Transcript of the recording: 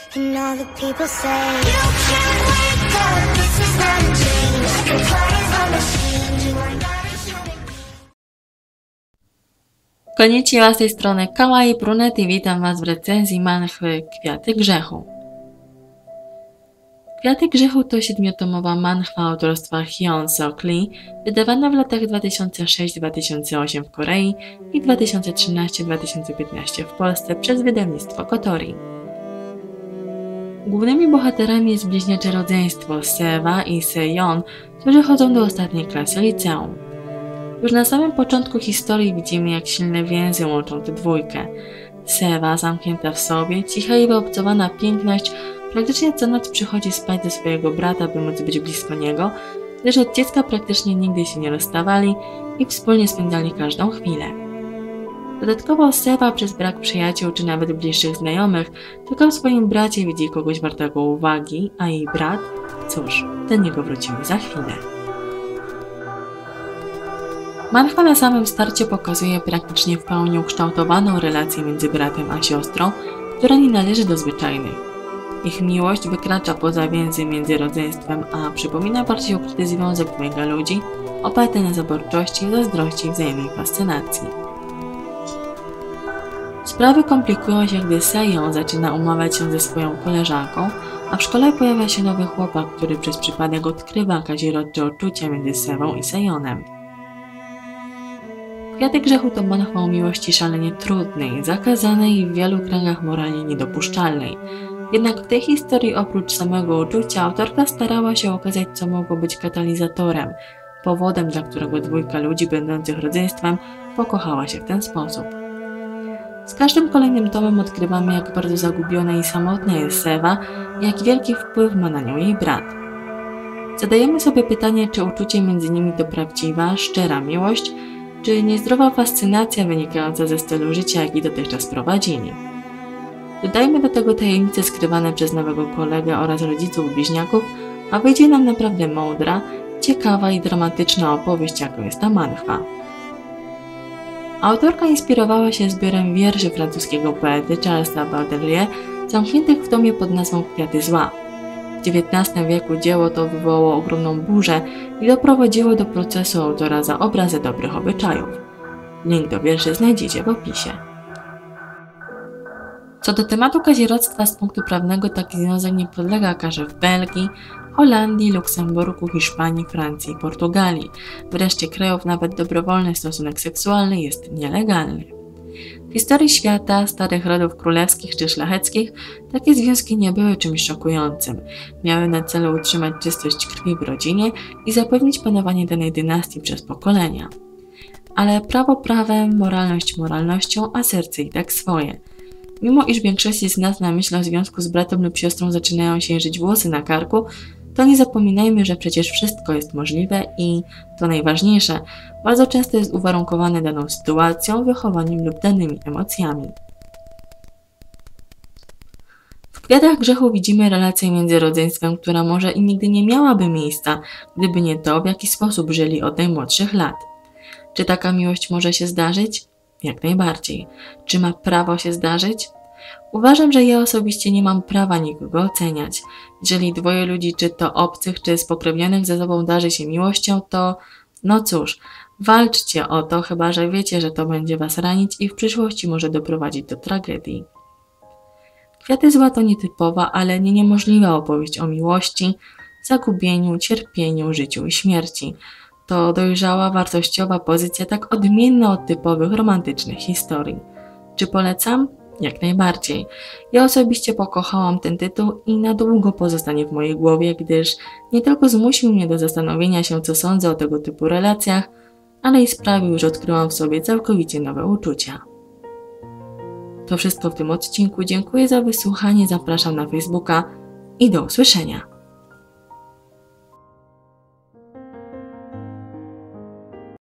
And all the people say, you can't wake up, this is not a dream. Your body's a machine, you are not a human being. Konnichiwa, z tej strony Kawaii Brunet i witam Was w recenzji manhwy Kwiaty Grzechu. Kwiaty Grzechu to 7-tomowa manhwa autorstwa Hyeon Seok Lee, wydawana w latach 2006-2008 w Korei i 2013-2015 w Polsce przez wydawnictwo Kotori. Głównymi bohaterami jest bliźniacze rodzeństwo Sewa i Seyeon, którzy chodzą do ostatniej klasy liceum. Już na samym początku historii widzimy, jak silne więzy łączą tę dwójkę. Sewa, zamknięta w sobie, cicha i wyobcowana piękność, praktycznie co noc przychodzi spać do swojego brata, by móc być blisko niego, gdyż od dziecka praktycznie nigdy się nie rozstawali i wspólnie spędzali każdą chwilę. Dodatkowo Sewa przez brak przyjaciół czy nawet bliższych znajomych tylko w swoim bracie widzi kogoś wartego uwagi, a jej brat, cóż, do niego wrócimy za chwilę. Manhwa na samym starcie pokazuje praktycznie w pełni ukształtowaną relację między bratem a siostrą, która nie należy do zwyczajnych. Ich miłość wykracza poza więzy między rodzeństwem, a przypomina bardziej ukryty związek dwojga ludzi, oparty na zaborczości, zazdrości i wzajemnej fascynacji. Sprawy komplikują się, gdy Seyeon zaczyna umawiać się ze swoją koleżanką, a w szkole pojawia się nowy chłopak, który przez przypadek odkrywa kazirodcze uczucia między Sewą i Seyeonem. Kwiaty Grzechu to manhwa o miłości szalenie trudnej, zakazanej i w wielu kręgach moralnie niedopuszczalnej. Jednak w tej historii oprócz samego uczucia autorka starała się okazać, co mogło być katalizatorem, powodem, dla którego dwójka ludzi będących rodzeństwem pokochała się w ten sposób. Z każdym kolejnym tomem odkrywamy, jak bardzo zagubiona i samotna jest Sewa i jak wielki wpływ ma na nią jej brat. Zadajemy sobie pytanie, czy uczucie między nimi to prawdziwa, szczera miłość, czy niezdrowa fascynacja wynikająca ze stylu życia, jaki dotychczas prowadzili. Dodajmy do tego tajemnice skrywane przez nowego kolegę oraz rodziców bliźniaków, a wyjdzie nam naprawdę mądra, ciekawa i dramatyczna opowieść, jaką jest ta manhwa. Autorka inspirowała się zbiorem wierszy francuskiego poety Charlesa Baudelaire, zamkniętych w tomie pod nazwą Kwiaty Zła. W XIX wieku dzieło to wywołało ogromną burzę i doprowadziło do procesu autora za obrazę dobrych obyczajów. Link do wierszy znajdziecie w opisie. Co do tematu kazirodztwa z punktu prawnego, taki związek nie podlega karze w Belgii, Holandii, Luksemburgu, Hiszpanii, Francji i Portugalii. W reszcie krajów nawet dobrowolny stosunek seksualny jest nielegalny. W historii świata, starych rodów królewskich czy szlacheckich, takie związki nie były czymś szokującym. Miały na celu utrzymać czystość krwi w rodzinie i zapewnić panowanie danej dynastii przez pokolenia. Ale prawo prawem, moralność moralnością, a serce i tak swoje. Mimo iż większości z nas na myśl o związku z bratem lub siostrą zaczynają się jeżyć włosy na karku, to nie zapominajmy, że przecież wszystko jest możliwe i, to najważniejsze, bardzo często jest uwarunkowane daną sytuacją, wychowaniem lub danymi emocjami. W Kwiatach Grzechu widzimy relację między rodzeństwem, która może i nigdy nie miałaby miejsca, gdyby nie to, w jaki sposób żyli od najmłodszych lat. Czy taka miłość może się zdarzyć? Jak najbardziej. Czy ma prawo się zdarzyć? Uważam, że ja osobiście nie mam prawa nikogo oceniać. Jeżeli dwoje ludzi, czy to obcych, czy spokrewnionych ze sobą darzy się miłością, to no cóż, walczcie o to, chyba że wiecie, że to będzie was ranić i w przyszłości może doprowadzić do tragedii. Kwiaty Zła to nietypowa, ale nie niemożliwa opowieść o miłości, zagubieniu, cierpieniu, życiu i śmierci. To dojrzała, wartościowa pozycja, tak odmienna od typowych romantycznych historii. Czy polecam? Jak najbardziej. Ja osobiście pokochałam ten tytuł i na długo pozostanie w mojej głowie, gdyż nie tylko zmusił mnie do zastanowienia się, co sądzę o tego typu relacjach, ale i sprawił, że odkryłam w sobie całkowicie nowe uczucia. To wszystko w tym odcinku. Dziękuję za wysłuchanie, zapraszam na Facebooka i do usłyszenia.